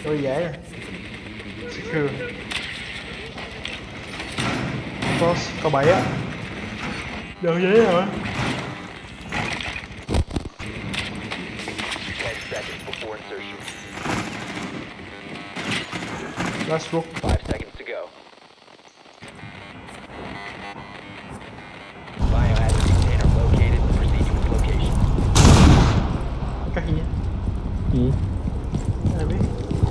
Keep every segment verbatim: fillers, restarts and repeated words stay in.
Tôi dễ rồi. Secure. Close, có bảy á. Được dễ rồi. Let's look. Five seconds to go. Biohazard container located. Proceed to its location. Cái gì? Gì? Ai biết?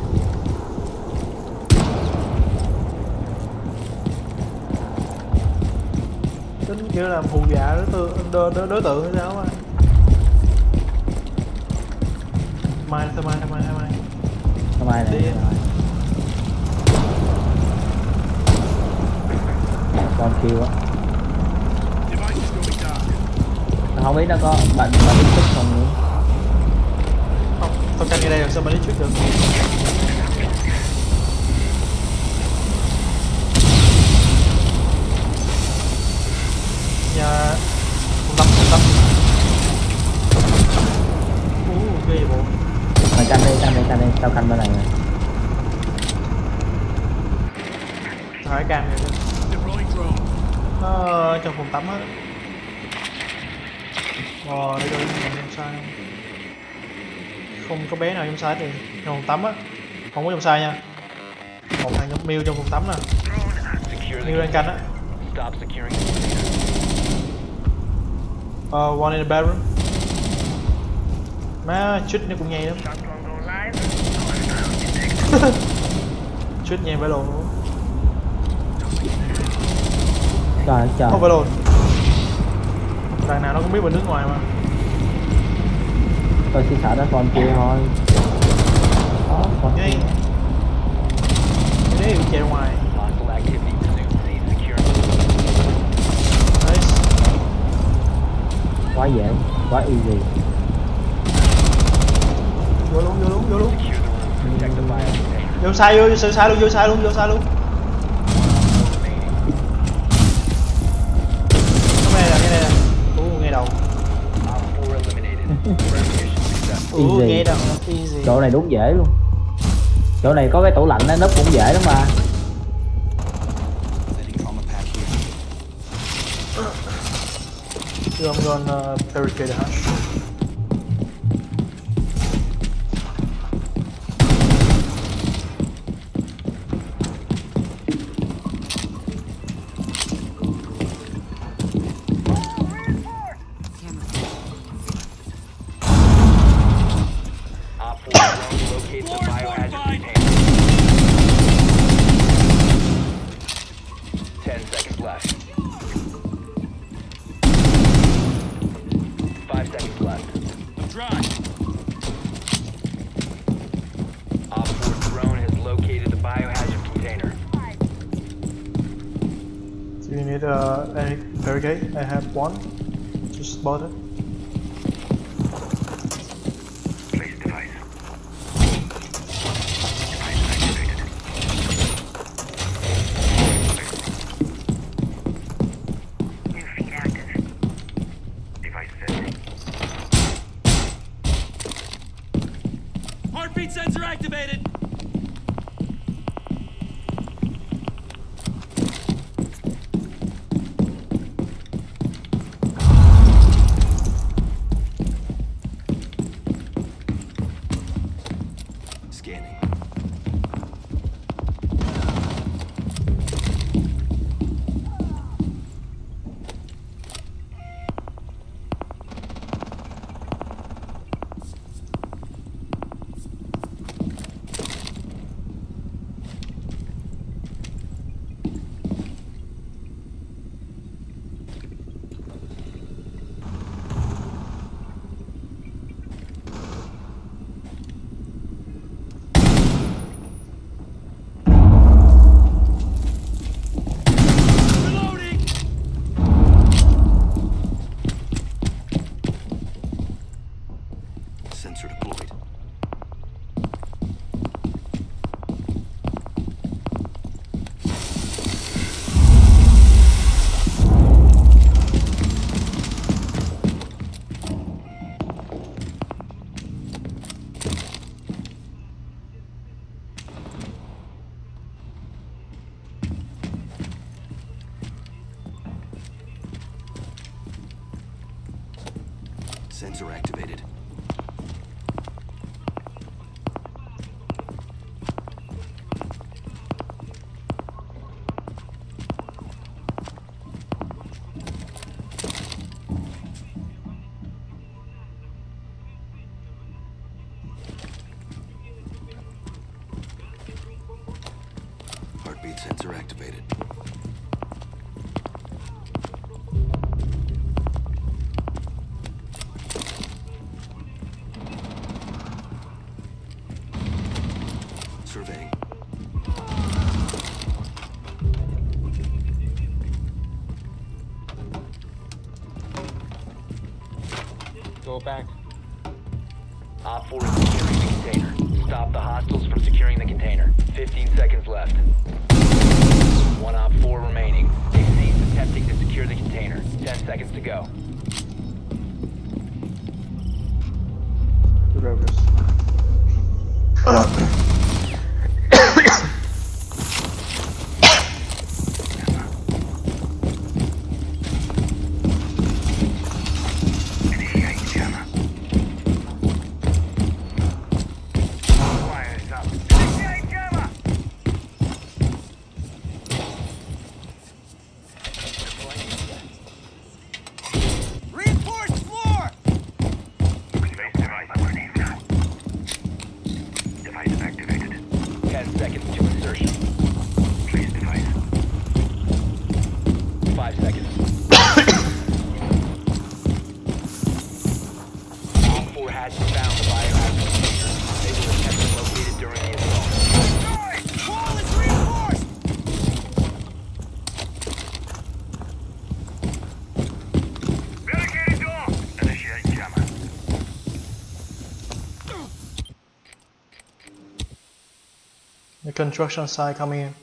Tính kiểu làm hù dọa đối tượng đối, đối, đối tượng hay sao mà. Mai thôi mai thôi mai thôi mai. Không ai này. Con kêu á. Không biết nó có bạn bạn biết chút không nữa. Không, tôi canh ngay đây làm sao mà đi trước được. Nhà không tắm không tắm. Uh, ghê bộ. Mày canh đi, canh đi, canh đi, tao canh bên này nè. Hỏi cam rồi. Nó trong phòng tắm á. Ồ, đây rồi, mình trong sai không? Không có bé nào trong sai thì trong phòng tắm á. Không có trong sai nha. Một thằng giống Miu trong phòng tắm nè. Miu đang canh á. Uh, one in the bedroom. Má, chích nó cũng nhây lắm. Chích nhây phải lồn luôn. Trời trời. Không phải lồn. Đằng nào nó cũng biết bên nước ngoài mà. Tôi chỉ sợ nó con kia thôi. Đó, con Nhây. kia. Cái đấy bị chạy ra ngoài. Nice. Quá dễ, quá easy. Vô luôn, vô luôn, vô luôn. Vô sai, vô, vô sai luôn, vô sai luôn, vô sai luôn. Cái này nè, cái này nè. Ủa, ngay đầu. Ủa, ngay đầu, easy. Chỗ này đúng dễ luôn. Chỗ này có cái tủ lạnh nó nấp cũng dễ lắm mà. I'm gonna barricade the hatch. Ten seconds left. Five seconds left. I'm dry. Op four drone has located the biohazard container. Do you need uh, any barricade? I have one. Just bought it. Place device. New feed active. Device setting. Heartbeat sensor activated. Scanning. Sensor activated. Heartbeat sensor activated. Surveying. Go back. Op four is securing the container. Stop the hostiles from securing the container. fifteen seconds left. One Op four remaining. They ceased attempting to secure the container. ten seconds to go. Progress. Initiate jammer. Wire is up. Initiate jammer! Reinforced floor! Place device. I'm ready now. Device activated. ten seconds to insertion. Place device. five seconds. Op four has found the biohazard container. They will attempt to locate it during the assault. Wall is reinforced! Barricade door! Initiate jammer. The construction site coming in.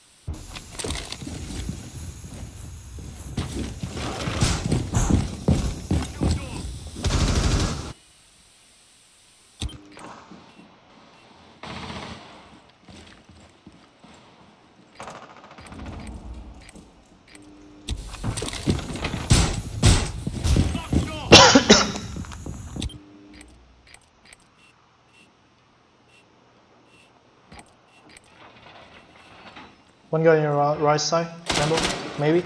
One guy on your ri- right side, Randall, maybe.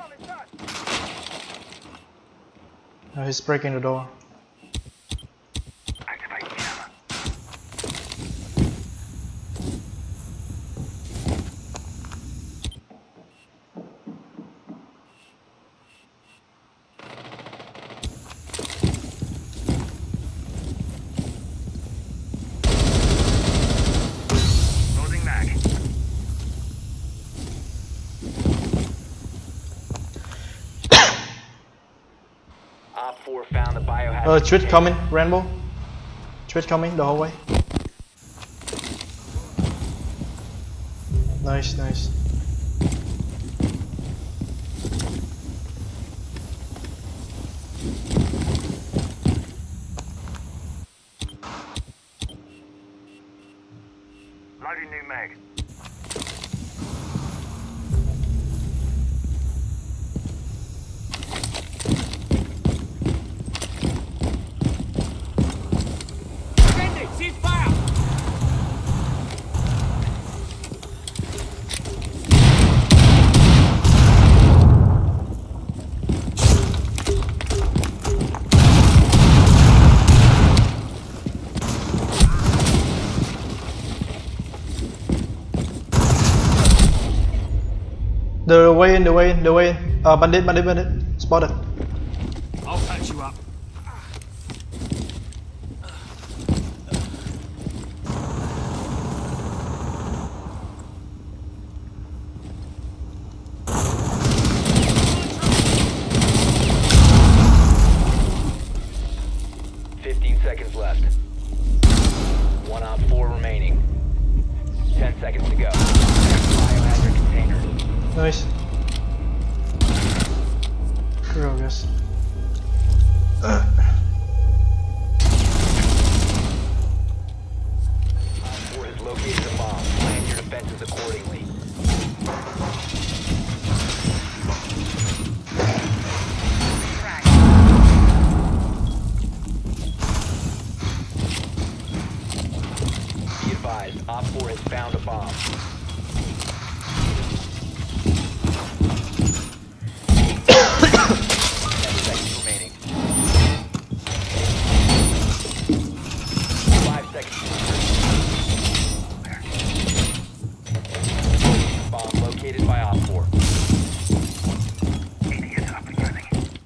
No, he's breaking the door. Activate jammer. Loading mag. Op four found the biohazard Uh, Twitch container. coming, Rainbow. Twitch coming the whole way. Nice, nice. Loading new mag. Sending! Cease fire! The way in, the way in, the way in. Uh, bandit, bandit, bandit. Spotted. I'll patch you up. fifteen seconds left. One Op four remaining. ten seconds to go. Biohazard container. Nice. Progress. four has located a bomb. Plan your defenses accordingly. advised, Op four has found a bomb. ten seconds remaining. five seconds. Bomb located by Op four. Idiot up and running.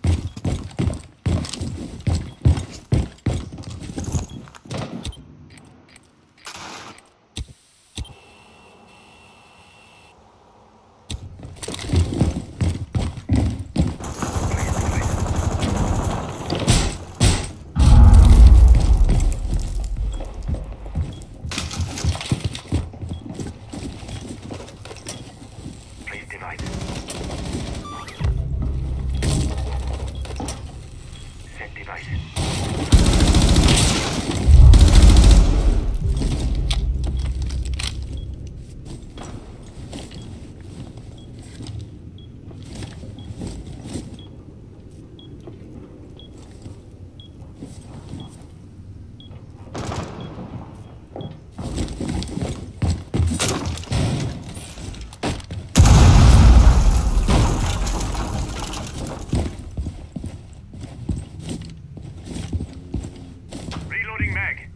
Please divide. Set device. Reloading mag.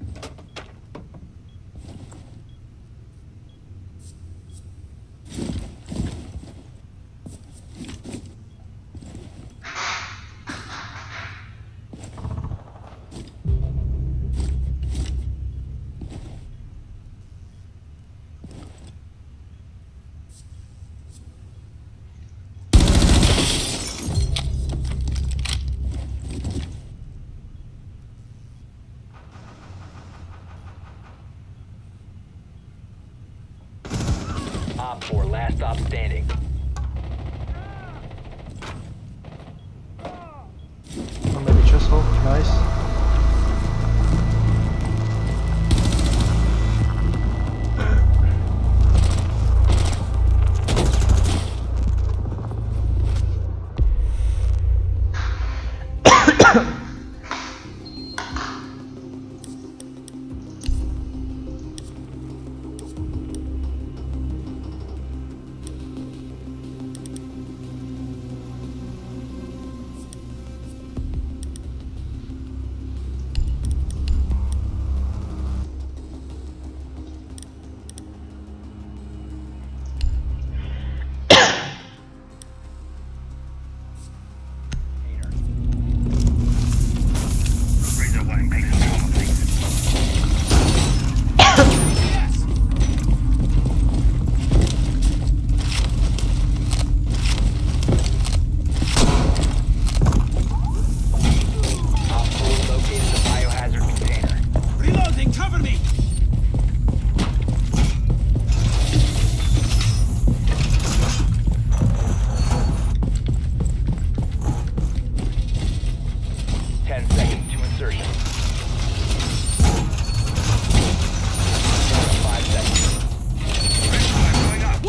Op four, last stop standing. Or maybe chest hole. Nice. Razor one, make some trauma, please. Op four located the biohazard container. Reloading, cover me! ten seconds to insertion. five seconds. Going up.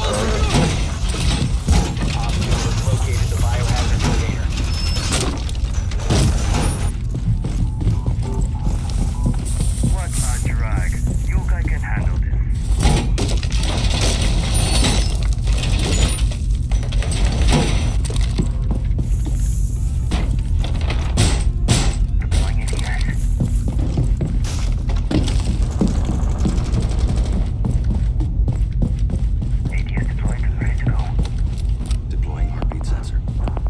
Op four has located the biohazard container. What a drag. You guys can handle this. Deploying A D S. A D S deployed and ready to go. Deploying heartbeat sensor.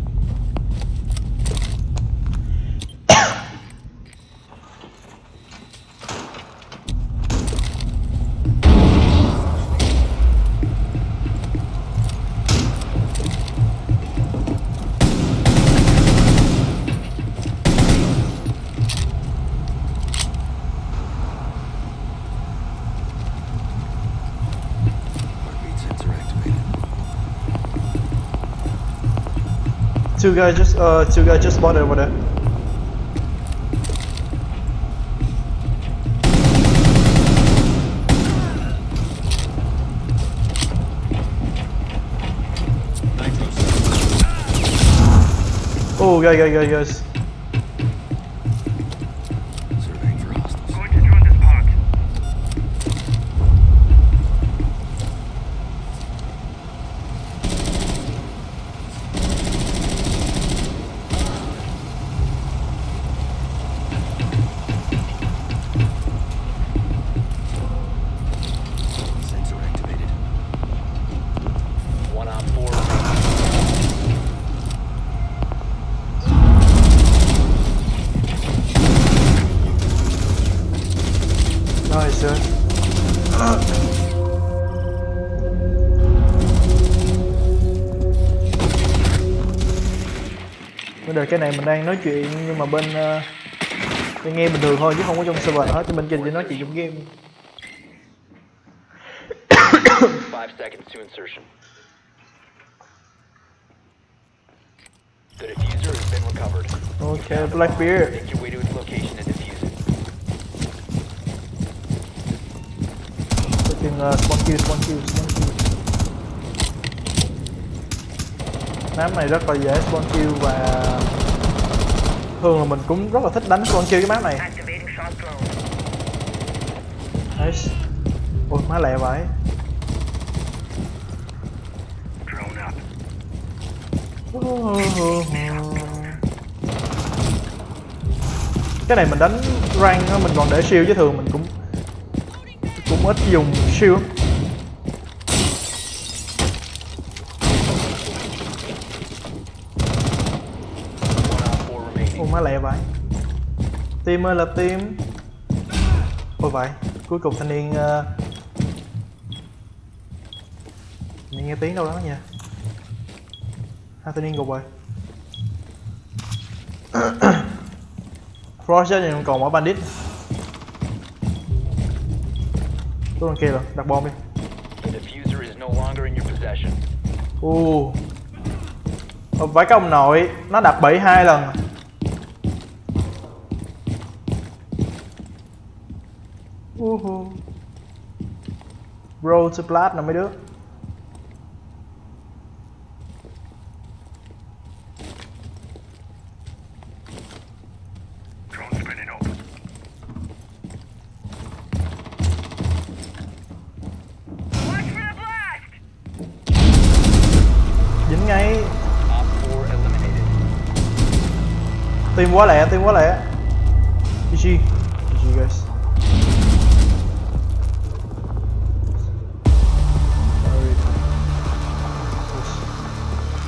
Heartbeat sensor activated. Two guys just uh two guys just spotted over there. Oh, guys, guys, guys, guys. Surveying for hostiles. Going to drone this park. Bây giờ cái này mình đang nói chuyện nhưng mà bên uh, bên nghe bình thường thôi chứ không có trong server hết, thì bên kia chỉ nói chuyện trong game. Five seconds to insertion. The diffuser has been recovered. Okay, Blackbeard. Make your way to its location and defuse it. Looking uh, spawn kill, spawn kill, spawn kill. Map này rất là dễ spawn kill và thường là mình cũng rất là thích đánh spawn kill cái map này. Nice. Ôi má lẹ vậy. Cái này mình đánh rank á, mình còn để shield chứ thường mình cũng cũng ít dùng shield. Ôi má lẹ vậy. Team ơi là team. Ôi vậy, cuối cùng thanh niên uh... mình nghe tiếng đâu đó nha. Hai thanh niên gục rồi. Frost này còn mỗi bandit. Tôi còn kia rồi, đặt bom đi. The diffuser is no longer in your possession. Uh. Phải cái ông nội, nó đập bẫy hai lần. Uh. Roll to plat nè mấy đứa. Dính ngay. Team quá lẹ, team quá lẹ. gi gi. gi gi guys.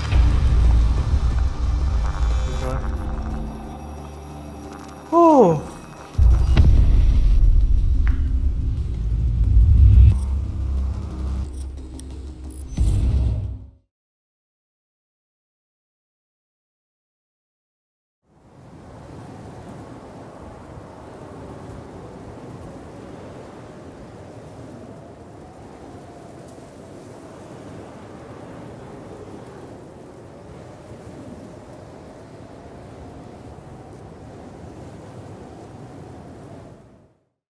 Oh.